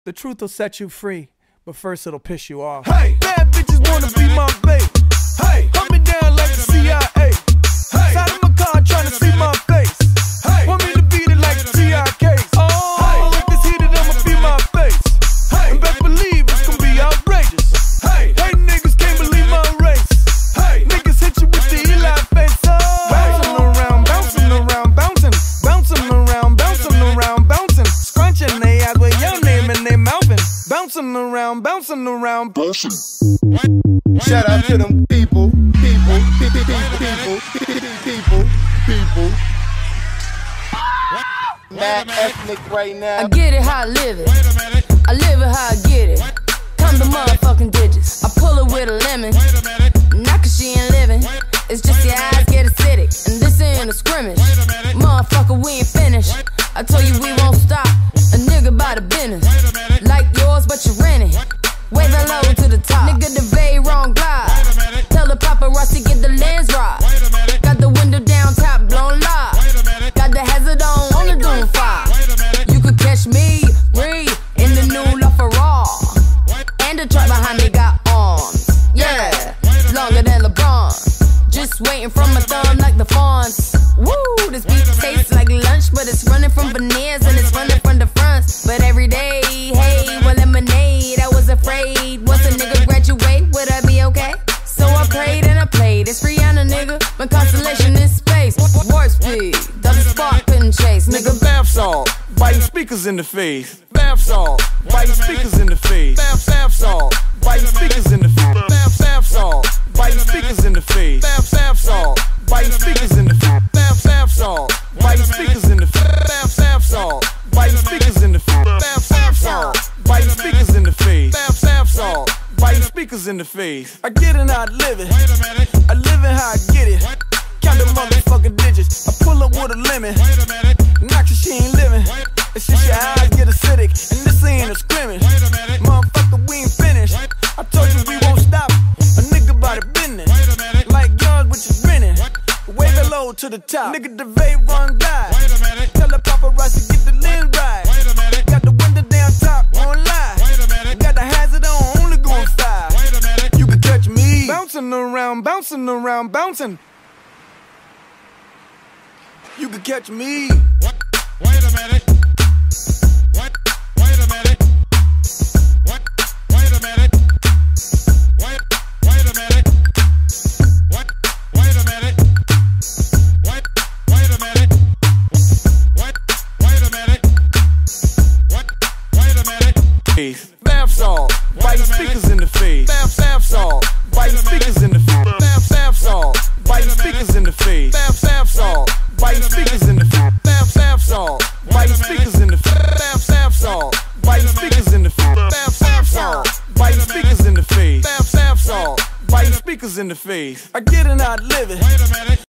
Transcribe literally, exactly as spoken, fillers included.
The truth will set you free, but first it'll piss you off. Hey, bad bitches wanna be my babe. Hey, hunt me down like the C I A. Hey, side of my car trying to see my face. Hey, want me to beat it like the T I Ks. Oh, hey, if it's heated, I'ma be my face. Hey, and best believe it's gonna be outrageous. Hey, hey, niggas can't believe my race. Hey, niggas hit you with the Eli face. Oh, bouncing around, bouncing around, bouncing, bouncing around, bouncing around, bouncing, scrunching they eyes with your name and they mouthing, bouncing around, bouncing around, bouncing. Shout out to them people, people, people, people, people, people. Mad ethnic right now. I get it how I live it. I live it how I get it. Come the motherfucking digits. I pull it with a lemon. Not cause she ain't living. It's just your eyes get acidic. And this ain't a scrimmage. Motherfucker, we ain't finished. I told you we won't stop. A nigga by the business. Like yours, but you rent it. Way the low to the top. Nigga, the very wrong glide. Tell the paparazzi get the lens right. Got the window down, top blown live. Got the hazard on, on the doom fire. You could catch me, breathe, in the new LaFerrari. And the truck behind me got arms. Yeah, longer than LeBron. Just waiting from my thumb like the fawns. Woo, this beat tastes like lunch, but it's running from veneers and it's running from the fronts. But every day, hey, well, lemonade. I was afraid once a nigga graduate, would I be okay? So I prayed and I played. It's Rihanna, nigga. My constellation in space. Warp speed, double spark couldn't chase. Nigga, bath salt, biting speakers in the face. Bath salt, biting speakers in the face. Bath, bath salt, biting speakers in the face. Bath, bath salt, biting speakers in the face. Bath, bath salt, biting speakers in the face. Bath, bath salt, biting speakers in the face. Bath, bath salt, biting speakers in the face. Bath, bath salt, biting speakers in the face. Bath, bath salt, biting speakers in the face. I get it how I live it. I live it how I get it. Count the motherfucking digits. I pull up with a lemon. Not cause she ain't living. It's just your eyes get acidic. And this ain't a scrimmage. Motherfucker, we ain't finished. I told you we won't stop. A nigga by the business. Like yours, but you grinning. Wave it low to the top. Nigga, the vape run glide. Tell the paparazzi get the lens right. Got the window down top, won't lie. Got the hazard on, only going five. You can touch me. Bouncing around, bouncing around, bouncing. You can catch me. What? Wait a minute. What? Wait a minute. What? Wait a minute. Wait. Wait a minute. What? Wait a minute. What? Wait a minute. What? Wait a minute. What? Wait a minute. Bath salt, biting speakers in the face. Bath, bath salt, biting speakers in the face. Bath, bath salt, biting speakers in the face. Bath, bath salt, biting speakers in the face. Bath, bath salt, biting speakers in the face. Bath, bath salt, biting speakers in the face. Bath, bath salt, biting speakers in the face. Bath, bath salt, biting speakers in the face. I get it how I live it.